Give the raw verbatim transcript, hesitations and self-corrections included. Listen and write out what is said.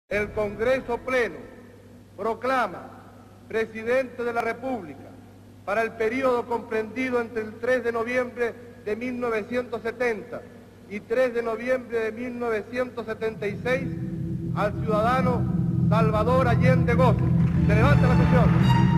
El Congreso Pleno proclama Presidente de la República para el período comprendido entre el tres de noviembre de mil novecientos setenta y tres de noviembre de mil novecientos setenta y seis al ciudadano Salvador Allende Gozo. Se levanta la sesión.